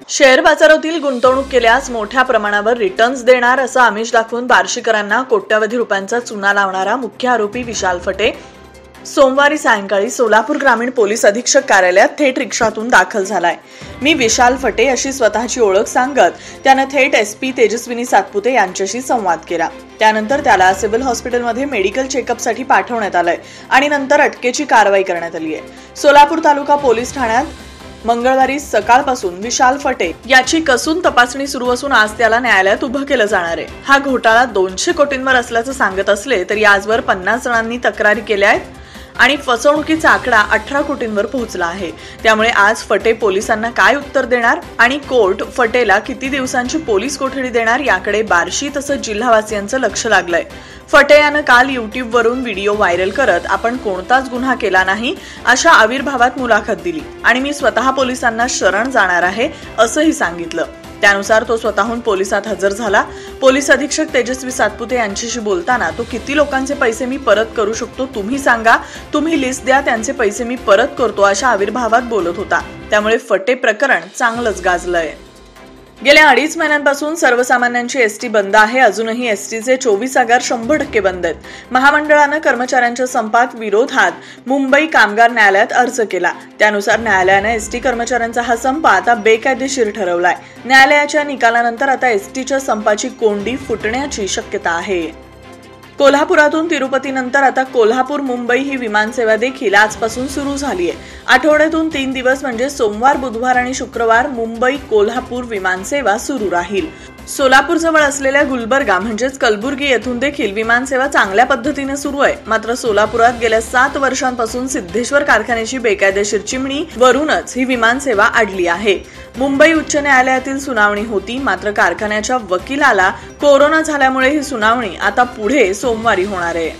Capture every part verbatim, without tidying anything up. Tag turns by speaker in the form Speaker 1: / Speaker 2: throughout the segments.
Speaker 1: Share बाजारातील गुंतवणूक केल्यास मोठ्या प्रमाणावर रिटर्न्स देणार असं आमिष दाखवून बार्शीकरांना कोट्यवधी रुपयांचा चुना लावणारा मुख्य आरोपी विशाल फटे सोमवारी सायंकाळी सोलापूर ग्रामीण पोलीस अधीक्षक कार्यालयात थेट रिक्षातून दाखल झालाय। मी विशाल फटे अशी स्वतःची ओळख सांगत त्यानं थेट एसपी तेजस्विनी सातपुते यांच्याशी संवाद केला। त्यानंतर त्याला सिव्हिल हॉस्पिटलमध्ये मेडिकल चेकअपसाठी पाठवण्यात आलंय आणि नंतर अटकेची कारवाई करण्यात आली आहे। सोलापूर तालुका पोलीस ठाण्यात मंगळवारी सकाळपासून विशाल फटे याची कसून तपासणी सुरू असून आज त्याला न्यायालयात उभं केलं जाणार आहे। हा घोटाळा दोनशे कोटींवर असल्याचं सांगत असले तरी आजवर पन्नास जणांनी तक्रारी केल्या आहेत आणि फसवणुकीचा आकडा अठरा कोटींवर पोहोचला आहे। त्यामुळे आज फटे पोलिसांना काय उत्तर देणार आणि कोर्ट फटेला किती दिवसांची पोलीस कोठडी देणार याकडे बार्शी तसंच जिल्हावासियांचं लक्ष लागलंय। फटे यानं काल युट्यूब वरून व्हिडिओ व्हायरल करत आपण कोणताच गुन्हा केला नाही अशा आविर्भावात मुलाखत दिली आणि मी स्वतः पोलिसांना शरण जाणार आहे असंही सांगितलं। त्यानुसार तो स्वतःहून पोलिसात हजर झाला। पोलीस अधीक्षक तेजस्वी सातपुते यांच्याशी बोलताना तो किती लोकांचे पैसे मी परत करू शकतो तुम्ही सांगा, तुम्ही लिस्ट द्या, त्यांचे पैसे मी परत करतो अशा आविर्भावात बोलत होता। त्यामुळे फटे प्रकरण चांगलंच गाजलंय। गेल्या अडीच महिन्यांपासून सर्वसामान्यांची एसटी बंद आहे। अजूनही एसटीचे चोवीस आगार शंभर टक्के बंद आहेत। महामंडळानं कर्मचाऱ्यांच्या संपात विरोधात मुंबई कामगार न्यायालयात अर्ज केला। त्यानुसार न्यायालयानं एसटी कर्मचाऱ्यांचा हा संप आता बेकायदेशीर ठरवलाय। न्यायालयाच्या निकालानंतर आता एसटीच्या संपाची कोंडी फुटण्याची शक्यता आहे। कोल्हापुरातून तिरुपतीनंतर आता कोल्हापूर मुंबई ही विमानसेवा देखील आजपासून सुरू झाली आहे। आठवड्यातून तीन दिवस म्हणजे सोमवार, बुधवार आणि शुक्रवार मुंबई कोल्हापूर विमानसेवा सुरू राहील। सोलापूर जवळ असलेल्या गुलबर्गा म्हणजेच कलबुर्गी येथून देखील विमानसेवा चांगल्या पद्धतीने सुरू आहे। मात्र सोलापुरात गेल्या सात वर्षांपासून सिद्धेश्वर कारखान्याची बेकायदेशीर चिमणी वरूनच ही विमानसेवा अडली आहे। मुंबई उच्च न्यायालयातील सुनावणी होती, मात्र कारखान्याच्या वकिलाला कोरोना झाल्यामुळे ही सुनावणी आता पुढे सोमवारी होणार आहे।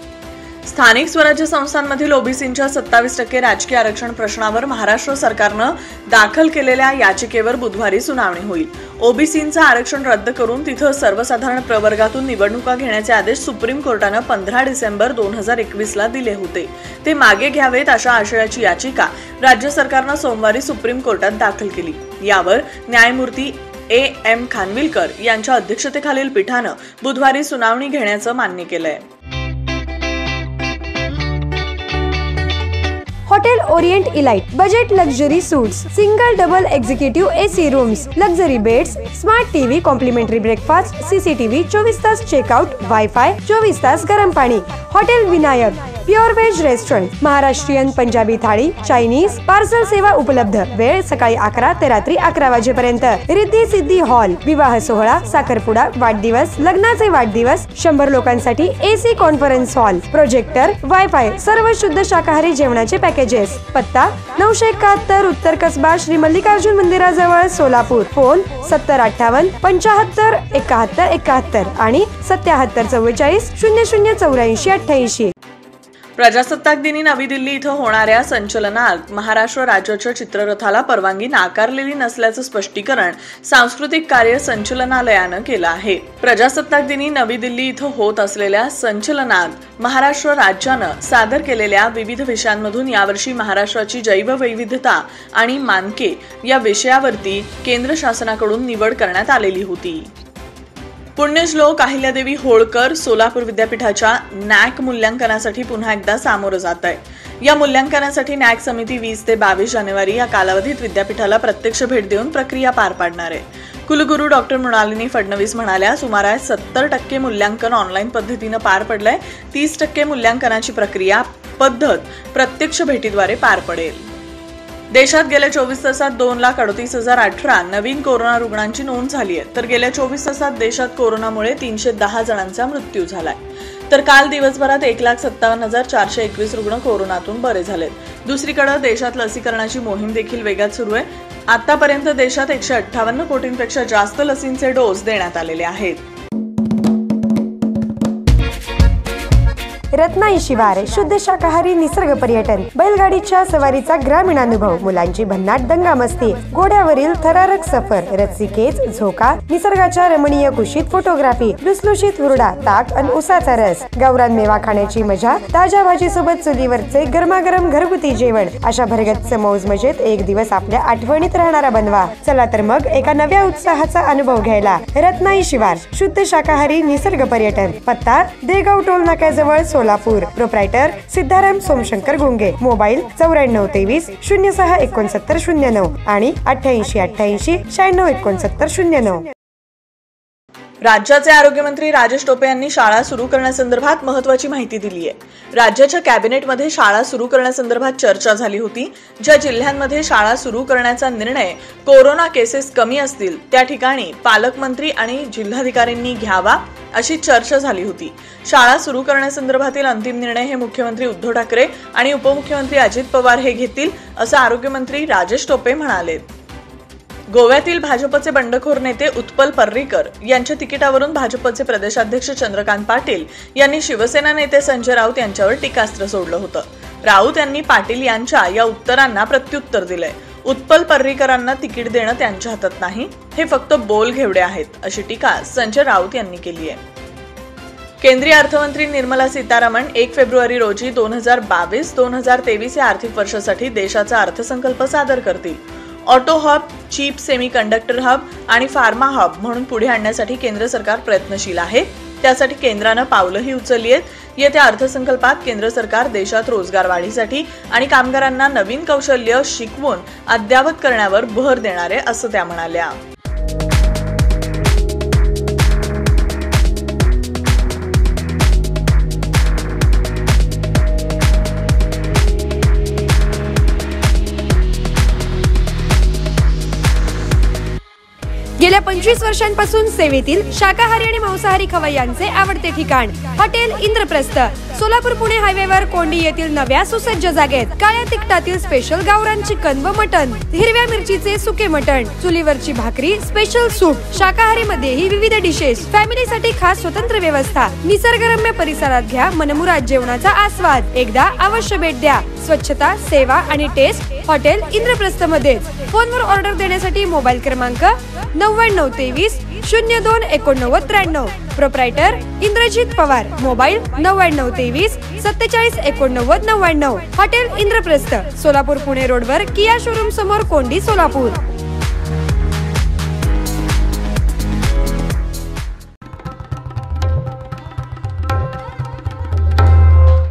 Speaker 1: स्थानिक स्वराज्य संस्थांमधील ओबीसींच्या सत्तावीस टक्के राजकीय आरक्षण प्रश्नावर महाराष्ट्र सरकारनं दाखल केलेल्या याचिकेवर बुधवारी सुनावणी होईल। ओबीसींचं आरक्षण रद्द करून तिथं सर्वसाधारण प्रवर्गातून निवडणुका घेण्याचे आदेश सुप्रीम कोर्टानं पंधरा डिसेंबर दोन हजार एकवीस ला दिले होते। ते मागे घ्यावेत अशा आशयाची याचिका राज्य सरकारनं सोमवारी सुप्रीम कोर्टात दाखल केली। यावर न्यायमूर्ती ए एम खानविलकर यांच्या अध्यक्षतेखालील पीठानं बुधवारी सुनावणी घेण्याचं मान्य केलंय।
Speaker 2: Hotel orient elite budget luxury suites, single double executive AC rooms, luxury beds, smart TV, complimentary breakfast, CCTV, चोवीस तास चेकआउट, वायफाय, चोवीस तास गरम पाणी। Hotel Vinayak pure veg restaurant, Maharashtrian, Punjabi thali, Chinese, parcel सेवा उपलब्ध। वेळ सकाळी अकरा ते रात्री अकरा वाजेपर्यंत। रिद्धी सिद्धी हॉल, विवाह सोहळा, साखरपुडा, वाढदिवस, लग्नाचे वाढदिवस, शंभर लोकांसाठी AC conference hall, projector, wifi, सर्व शुद्ध शाकाहारी जेवणाचे पॅकेजेस। पत्ता नऊशे एकाहत्तर उत्तर कसबा श्री मल्लिकार्जुन मंदिराजवळ सोलापूर। फोन सत्तर अठ्ठावन्न पंचाहत्तर एकाहत्तर एकाहत्तर आणि सत्याहत्तर चव्वेचाळीस शून्य शून्य चौऱ्याऐंशी अठ्ठ्याऐंशी।
Speaker 1: प्रजासत्ताक दिनी नवी दिल्ली इथं होणाऱ्या संचलनात महाराष्ट्र राज्याच्या चित्ररथाला परवानगी नाकारलेली नसल्याचं स्पष्टीकरण सांस्कृतिक कार्य संचलनालयानं केलं आहे। प्रजासत्ताक दिनी नवी दिल्ली इथं होत असलेल्या संचलनात महाराष्ट्र राज्यानं सादर केलेल्या विविध विषयांमधून यावर्षी महाराष्ट्राची जैववैविधता आणि मानके या विषयावरती केंद्र शासनाकडून निवड करण्यात आलेली होती। पुण्यश्लोक अहिल्यादेवी होळकर सोलापूर विद्यापीठाच्या नॅक मूल्यांकनासाठी पुन्हा एकदा सामोरं जात आहे। या मूल्यांकनासाठी नॅक समिती वीस ते बावीस जानेवारी या कालावधीत विद्यापीठाला प्रत्यक्ष भेट देऊन प्रक्रिया पार पाडणार आहे। कुलगुरू डॉक्टर मृणालिनी फडणवीस म्हणाल्या, सुमारे सत्तर टक्के मूल्यांकन ऑनलाईन पद्धतीनं पार पडलंय। तीस टक्के मूल्यांकनाची प्रक्रिया पद्धत प्रत्यक्ष भेटीद्वारे पार पडेल। देशात गेल्या चोवीस तासात दोन लाख अडतीस हजार अठरा नवीन कोरोना रुग्णांची नोंद झाली आहे, तर गेल्या चोवीस तासात देशात कोरोनामुळे तीनशे दहा जणांचा मृत्यू झालाय। तर काल दिवसभरात एक लाख सत्तावन्न हजार चारशे एकवीस रुग्ण कोरोनातून बरे झालेत। दुसरीकडे देशात लसीकरणाची मोहीम देखील वेगात सुरू आहे। आतापर्यंत देशात एकशे अठ्ठावन्न कोटींपेक्षा जास्त लसींचे डोस देण्यात आलेले आहेत।
Speaker 2: रत्नाई शिवार, शुद्ध शाकाहारी निसर्ग पर्यटन, बैलगाडीच्या सवारीचा ग्रामीण अनुभव, मुलांची भन्नाट दंगा मस्ती, घोड्यावरील थरारक सफर, रस्सीखेच, झोका, निसर्गाच्या रमणीय कुशीत फोटोग्राफी, लुसलुशीत हुरडा, ताक आणि उसाचा रस, गावरान मेवा खाण्याची मजा, ताज्या भाजी सोबत चुलीवरचे गरमागरम घरगुती जेवण, अशा भरगच्च मौज मजेत एक दिवस आपल्या आठवणीत राहणारा बनवा. चला तर मग एका नव्या उत्साहाचा अनुभव घ्यायला रत्नाई शिवार, शुद्ध शाकाहारी निसर्ग पर्यटन, पत्ता देगाव टोल नाक्याजवळ सोलापूर, प्रोप्रायटर सिद्धाराम सोमशंकर गुंगे, मोबाईल चौऱ्याण्णव तेवीस शून्य सहा एकोणसत्तर शून्य नऊ आणि अठ्ठ्याऐंशी अठ्ठ्याऐंशी शहाण्णव एकोणसत्तर शून्य नऊ.
Speaker 1: राज्याचे आरोग्यमंत्री राजेश टोपे यांनी शाळा सुरू करण्यासंदर्भात महत्त्वाची माहिती दिली आहे. राज्याच्या कॅबिनेटमध्ये शाळा सुरू करण्यासंदर्भात चर्चा झाली होती. ज्या जिल्ह्यांमध्ये शाळा सुरू करण्याचा निर्णय कोरोना केसेस कमी असतील त्या ठिकाणी पालकमंत्री आणि जिल्हाधिकाऱ्यांनी घ्यावा अशी चर्चा झाली होती. शाळा सुरू करण्यासंदर्भातील अंतिम निर्णय हे मुख्यमंत्री उद्धव ठाकरे आणि उपमुख्यमंत्री अजित पवार हे घेतील असं आरोग्यमंत्री राजेश टोपे म्हणाले. गोव्यातील भाजपचे बंडखोर नेते उत्पल पर्रीकर यांच्या तिकिटावरून भाजपचे प्रदेशाध्यक्ष चंद्रकांत पाटील यांनी शिवसेना नेते संजय राऊत यांच्यावर टीकास्त्र सोडलं होतं. राऊत यांनी पाटील यांच्या या उत्तरांना प्रत्युत्तर दिलंय. उत्पल पर्रीकरांना तिकीट देणं त्यांच्या हातात नाही, हे फक्त बोल घेवडे आहेत अशी टीका संजय राऊत यांनी केली आहे. केंद्रीय अर्थमंत्री निर्मला सीतारामन एक फेब्रुवारी रोजी दोन हजार बावीस दोन हजार तेवीस या आर्थिक वर्षासाठी देशाचा अर्थसंकल्प सादर करतील. Auto hub, chip semiconductor hub आणि फार्मा हब म्हणून पुढे आणण्यासाठी केंद्र सरकार प्रयत्नशील आहे. त्यासाठी केंद्रानं पावलंही उचलली आहेत. येत्या अर्थसंकल्पात केंद्र सरकार देशात रोजगार वाढीसाठी आणि कामगारांना नवीन कौशल्य शिकवून अद्यावत करण्यावर भर देणार आहे असं त्या म्हणाल्या.
Speaker 2: गेल्या पंचवीस वर्षांपासून सेवेतील शाकाहारी आणि मांसाहारी खवय्यांचे आवडते ठिकाण हॉटेल इंद्रप्रस्थ, सोलापूर पुणे हायवेवर कोंडी येथील नव्या सुसज्ज जागेत काळ्या तिखटातील स्पेशल गावरान चिकन व मटन, हिरव्या मिरचीचे सुके मटण, चुलीवरची भाकरी, स्पेशल सूप, शाकाहारी मध्येही विविध डिशेस, फॅमिलीसाठी खास स्वतंत्र व्यवस्था, निसर्गरम्य परिसरात घ्या मनमुराद जेवणाचा आस्वाद. एकदा अवश्य भेट द्या. स्वच्छता, सेवा आणि टेस्ट हॉटेल इंद्रप्रस्थ मध्येच. फोनवर ऑर्डर देण्यासाठी मोबाईल क्रमांक नव्याण्णव तेवीस शून्य दोन एकोणनव्वद त्र्याण्णव. प्रोप्रायटर इंद्रजित पवार, मोबाईल नव्याण्णव तेवीस सत्तेचाळीस एकोणनव्वद नव्याण्णव. हॉटेल इंद्रप्रस्थ, सोलापूर पुणे रोडवर किया शोरूम समोर, कोंडी, सोलापूर.